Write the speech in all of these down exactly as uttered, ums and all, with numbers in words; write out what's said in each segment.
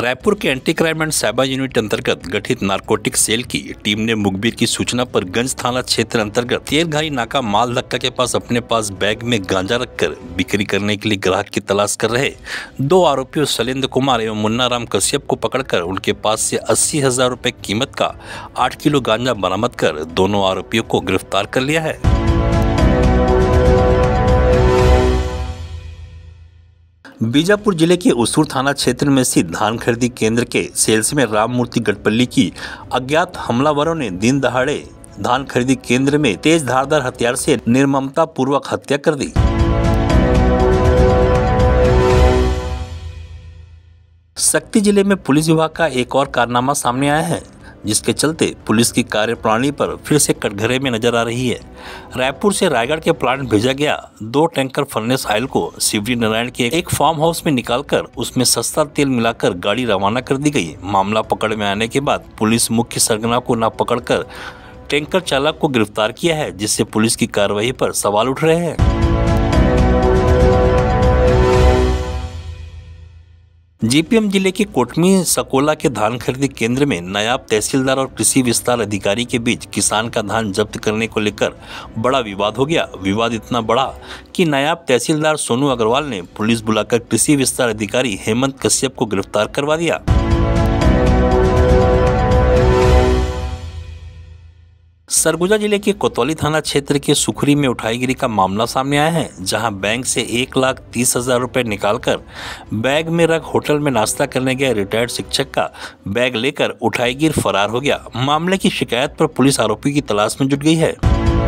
रायपुर के anti crime and cyber unit अंतर्गत गठित नारकोटिक सेल की टीम ने मुखबिर की सूचना पर गंज थाना क्षेत्र अंतर्गत तेलघाई नाका माल धक्का के पास अपने पास बैग में गांजा रखकर बिक्री करने के लिए ग्राहक की तलाश कर रहे दो आरोपियों शैलेंद्र कुमार एवं मुन्ना राम कश्यप को पकड़कर उनके पास से अस्सी हजार रुपए कीमत का आठ किलो गांजा बरामद कर दोनों आरोपियों को गिरफ्तार कर लिया है। बीजापुर जिले के उसूर थाना क्षेत्र में स्थित धान खरीदी केंद्र के सेल्स में राम मूर्ति गटपल्ली की अज्ञात हमलावरों ने दिन दहाड़े धान खरीदी केंद्र में तेज धारदार हथियार से निर्ममता पूर्वक हत्या कर दी। शक्ति जिले में पुलिस विभाग का एक और कारनामा सामने आया है, जिसके चलते पुलिस की कार्यप्रणाली पर फिर से कटघरे में नजर आ रही है। रायपुर से रायगढ़ के प्लांट भेजा गया दो टैंकर फर्नेस ऑयल को शिवजी नारायण के एक फार्म हाउस में निकालकर उसमें सस्ता तेल मिलाकर गाड़ी रवाना कर दी गई। मामला पकड़ में आने के बाद पुलिस मुख्य सरगना को न पकड़कर टैंकर चालक को गिरफ्तार किया है, जिससे पुलिस की कार्रवाई पर सवाल उठ रहे हैं। जीपीएम जिले के कोटमी सकोला के धान खरीदी केंद्र में नायब तहसीलदार और कृषि विस्तार अधिकारी के बीच किसान का धान जब्त करने को लेकर बड़ा विवाद हो गया। विवाद इतना बड़ा कि नायब तहसीलदार सोनू अग्रवाल ने पुलिस बुलाकर कृषि विस्तार अधिकारी हेमंत कश्यप को गिरफ्तार करवा दिया। सरगुजा जिले के कोतवाली थाना क्षेत्र के सुखरी में उठाईगिरी का मामला सामने आया है, जहां बैंक से एक लाख तीस हजार रुपए निकालकर बैग में रख होटल में नाश्ता करने गए रिटायर्ड शिक्षक का बैग लेकर उठाईगिर फरार हो गया। मामले की शिकायत पर पुलिस आरोपी की तलाश में जुट गई है।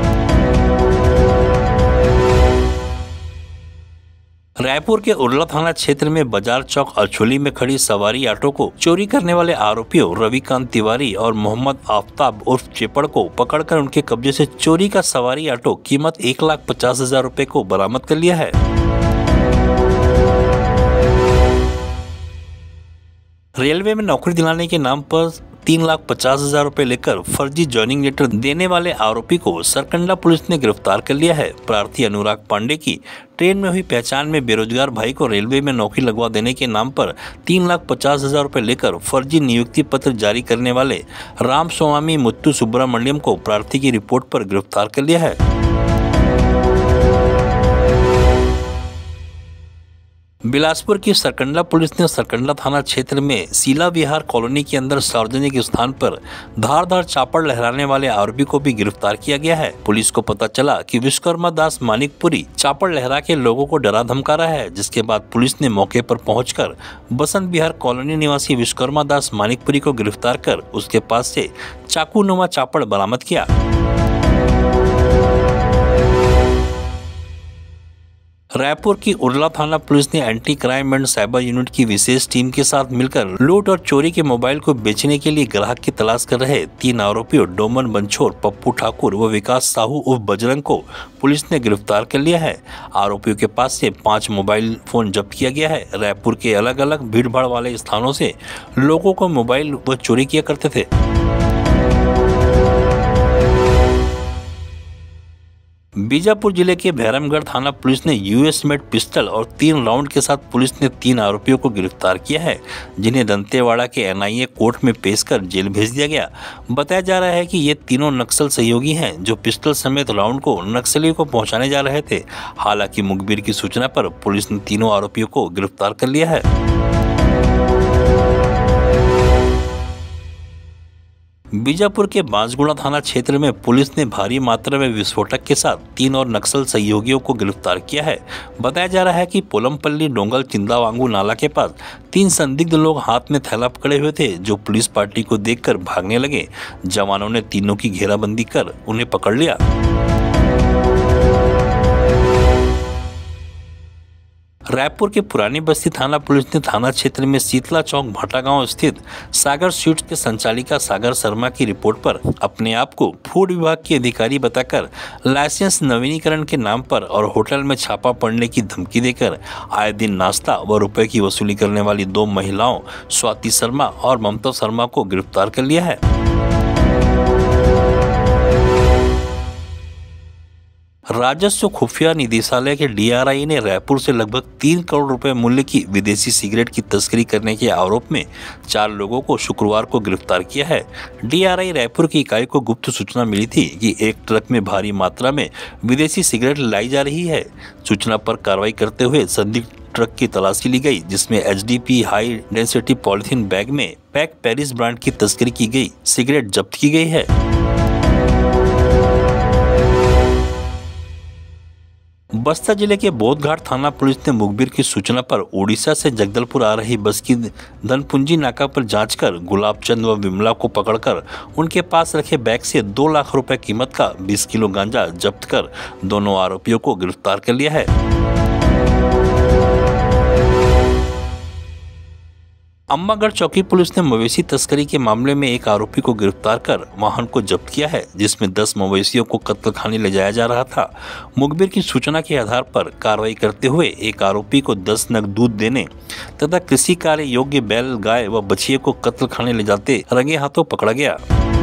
रायपुर के उरला थाना क्षेत्र में बाजार चौक अछोली में खड़ी सवारी ऑटो को चोरी करने वाले आरोपियों रविकांत तिवारी और मोहम्मद आफ्ताब उर्फ चेपड़ को पकड़कर उनके कब्जे से चोरी का सवारी ऑटो कीमत एक लाख पचास हजार रुपए को बरामद कर लिया है। रेलवे में नौकरी दिलाने के नाम पर तीन लाख पचास हजार रुपए लेकर फर्जी ज्वाइनिंग लेटर देने वाले आरोपी को सरकंडा पुलिस ने गिरफ्तार कर लिया है। प्रार्थी अनुराग पांडे की ट्रेन में हुई पहचान में बेरोजगार भाई को रेलवे में नौकरी लगवा देने के नाम पर तीन लाख पचास हजार रुपए लेकर फर्जी नियुक्ति पत्र जारी करने वाले राम स्वामी मुत्तु सुब्रमण्यम को प्रार्थी की रिपोर्ट पर गिरफ्तार कर लिया है। बिलासपुर की सरकंडा पुलिस ने सरकंडा थाना क्षेत्र में सीला विहार कॉलोनी के अंदर सार्वजनिक स्थान पर धारदार चापड़ लहराने वाले आरोपी को भी गिरफ्तार किया गया है। पुलिस को पता चला कि विश्वकर्मा दास मानिकपुरी चापड़ लहरा के लोगों को डरा धमका रहा है, जिसके बाद पुलिस ने मौके पर पहुंचकर बसंत विहार कॉलोनी निवासी विश्वकर्मा दास मानिकपुरी को गिरफ्तार कर उसके पास से चाकू नुमा चापड़ बरामद किया। रायपुर की उरला थाना पुलिस ने anti crime and cyber unit की विशेष टीम के साथ मिलकर लूट और चोरी के मोबाइल को बेचने के लिए ग्राहक की तलाश कर रहे तीन आरोपियों डोमन बंछोर, पप्पू ठाकुर व विकास साहू उर्फ बजरंग को पुलिस ने गिरफ्तार कर लिया है। आरोपियों के पास से पांच मोबाइल फोन जब्त किया गया है। रायपुर के अलग अलग भीड़ भाड़ वाले स्थानों से लोगों को मोबाइल व चोरी किया करते थे। बीजापुर जिले के भैरमगढ़ थाना पुलिस ने यूएस मेड पिस्टल और तीन राउंड के साथ पुलिस ने तीन आरोपियों को गिरफ्तार किया है, जिन्हें दंतेवाड़ा के एनआईए कोर्ट में पेश कर जेल भेज दिया गया। बताया जा रहा है कि ये तीनों नक्सल सहयोगी हैं, जो पिस्टल समेत राउंड को नक्सलियों को पहुंचाने जा रहे थे। हालांकि मुखबिर की सूचना पर पुलिस ने तीनों आरोपियों को गिरफ्तार कर लिया है। बीजापुर के बांसगुड़ा थाना क्षेत्र में पुलिस ने भारी मात्रा में विस्फोटक के साथ तीन और नक्सल सहयोगियों को गिरफ्तार किया है। बताया जा रहा है कि पोलमपल्ली डोंगल चिंदावांगू नाला के पास तीन संदिग्ध लोग हाथ में थैला पकड़े हुए थे, जो पुलिस पार्टी को देखकर भागने लगे। जवानों ने तीनों की घेराबंदी कर उन्हें पकड़ लिया। रायपुर के पुरानी बस्ती थाना पुलिस ने थाना क्षेत्र में शीतला चौक भाटा गांव स्थित सागर स्वीट्स के संचालिका सागर शर्मा की रिपोर्ट पर अपने आप को फूड विभाग की अधिकारी बताकर लाइसेंस नवीनीकरण के नाम पर और होटल में छापा पड़ने की धमकी देकर आए दिन नाश्ता व रुपए की वसूली करने वाली दो महिलाओं स्वाति शर्मा और ममता शर्मा को गिरफ्तार कर लिया है। राजस्व खुफिया निदेशालय के डीआरआई ने रायपुर से लगभग तीन करोड़ रुपए मूल्य की विदेशी सिगरेट की तस्करी करने के आरोप में चार लोगों को शुक्रवार को गिरफ्तार किया है। डीआरआई रायपुर की इकाई को गुप्त सूचना मिली थी कि एक ट्रक में भारी मात्रा में विदेशी सिगरेट लाई जा रही है। सूचना पर कार्रवाई करते हुए संदिग्ध ट्रक की तलाशी ली गई, जिसमें HDP high density polythene bag में पैक पेरिस ब्रांड की तस्करी की गई सिगरेट जब्त की गई है। बस्तर जिले के बोधघाट थाना पुलिस ने मुखबिर की सूचना पर ओडिशा से जगदलपुर आ रही बस की धनपुंजी नाका पर जांच कर गुलाबचंद व विमला को पकड़कर उनके पास रखे बैग से दो लाख रुपए कीमत का बीस किलो गांजा जब्त कर दोनों आरोपियों को गिरफ्तार कर लिया है। अम्बागढ़ चौकी पुलिस ने मवेशी तस्करी के मामले में एक आरोपी को गिरफ्तार कर वाहन को जब्त किया है, जिसमें दस मवेशियों को कत्ल खाने ले जाया जा रहा था। मुखबिर की सूचना के आधार पर कार्रवाई करते हुए एक आरोपी को दस नग दूध देने तथा कृषि कार्य योग्य बैल, गाय व बछिए को कत्ल खाने ले जाते रंगे हाथों पकड़ा गया।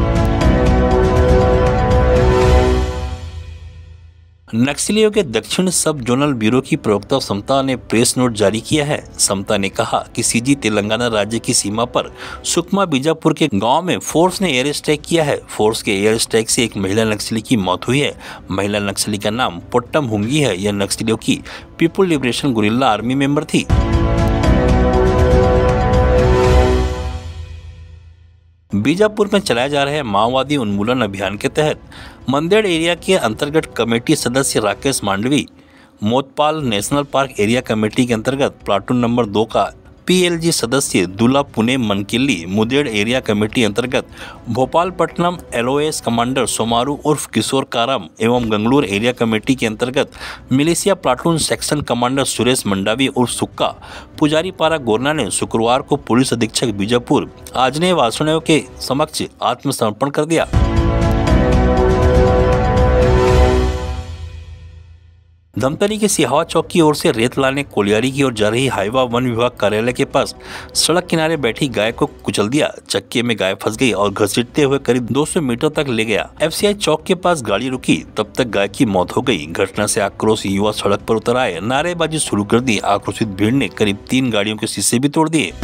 नक्सलियों के दक्षिण सब जोनल ब्यूरो की प्रवक्ता समता ने प्रेस नोट जारी किया है। समता ने कहा कि सीजी तेलंगाना राज्य की सीमा पर सुकमा बीजापुर के गांव में फोर्स ने एयर स्ट्राइक किया है। फोर्स के एयर स्ट्राइक से एक महिला नक्सली की मौत हुई है। महिला नक्सली का नाम पोट्टम हुंगी है। यह नक्सलियों की people liberation guerrilla army member थी। बीजापुर में चलाए जा रहे माओवादी उन्मूलन अभियान के तहत मंदेड़ एरिया के अंतर्गत कमेटी सदस्य Rakesh Mandavi Motpal national park area committee के अंतर्गत प्लाटून नंबर दो का पीएलजी सदस्य दुला पुणे मनकिल्ली मुदेड़ एरिया कमेटी अंतर्गत भोपालपट्टनम एलओएस कमांडर सोमारू उर्फ किशोर कारम एवं गंगलूर एरिया कमेटी के अंतर्गत militia platoon section commander Suresh Mandavi उर्फ सुक्का पुजारी पारा गोरना ने शुक्रवार को पुलिस अधीक्षक बीजापुर आजने वासुदेव के समक्ष आत्मसमर्पण कर दिया। धमतरी के सिहावा चौक की ओर से रेत लाने कोलियारी की ओर जा रही हाईवा वन विभाग कार्यालय के पास सड़क किनारे बैठी गाय को कुचल दिया। चक्के में गाय फंस गई और घसीटते हुए करीब दो सौ मीटर तक ले गया। एफसीआई चौक के पास गाड़ी रुकी, तब तक गाय की मौत हो गई। घटना से आक्रोश युवा सड़क पर उतर आए, नारेबाजी शुरू कर दी। आक्रोशित भीड़ ने करीब तीन गाड़ियों के शीशे भी तोड़ दिए।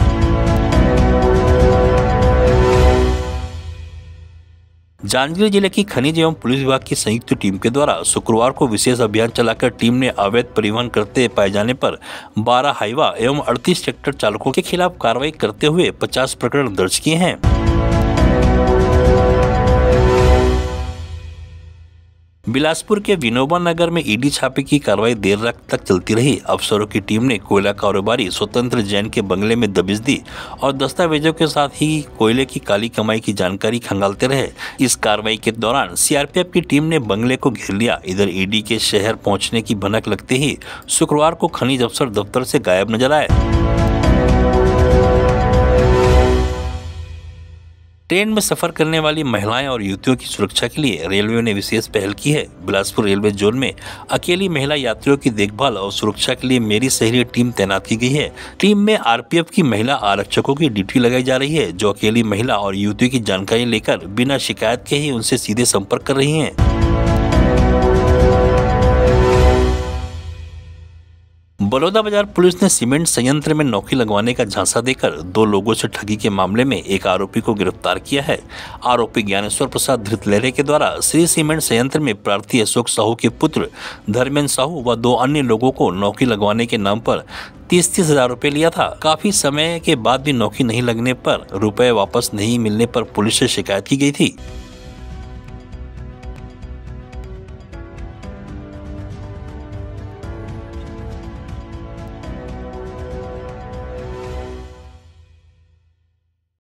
जांजगीर जिले की खनिज एवं पुलिस विभाग की संयुक्त टीम के द्वारा शुक्रवार को विशेष अभियान चलाकर टीम ने अवैध परिवहन करते पाए जाने पर बारह हाईवा एवं अड़तीस ट्रैक्टर चालकों के खिलाफ कार्रवाई करते हुए पचास प्रकरण दर्ज किए हैं। बिलासपुर के विनोबा नगर में ईडी छापे की कार्रवाई देर रात तक चलती रही। अफसरों की टीम ने कोयला कारोबारी स्वतंत्र जैन के बंगले में दबिश दी और दस्तावेजों के साथ ही कोयले की काली कमाई की जानकारी खंगालते रहे। इस कार्रवाई के दौरान सीआरपीएफ की टीम ने बंगले को घेर लिया। इधर ईडी के शहर पहुंचने की भनक लगते ही शुक्रवार को खनिज अफसर दफ्तर से गायब नजर आए। ट्रेन में सफर करने वाली महिलाएं और युवतियों की सुरक्षा के लिए रेलवे ने विशेष पहल की है। बिलासपुर रेलवे जोन में अकेली महिला यात्रियों की देखभाल और सुरक्षा के लिए मेरी सहेली टीम तैनात की गई है। टीम में आरपीएफ की महिला आरक्षकों की ड्यूटी लगाई जा रही है, जो अकेली महिला और युवतियों की जानकारी लेकर बिना शिकायत के ही उनसे सीधे संपर्क कर रही है। बलौदा बाजार पुलिस ने सीमेंट संयंत्र में नौकरी लगवाने का झांसा देकर दो लोगों से ठगी के मामले में एक आरोपी को गिरफ्तार किया है। आरोपी ज्ञानेश्वर प्रसाद धृतलहरे के द्वारा श्री सीमेंट संयंत्र में प्रार्थी अशोक साहू के पुत्र धर्मेंद्र साहू व दो अन्य लोगों को नौकरी लगवाने के नाम पर तीस तीस हजार रुपए लिया था। काफी समय के बाद भी नौकरी नहीं लगने पर रुपए वापस नहीं मिलने पर पुलिस से शिकायत की गई थी।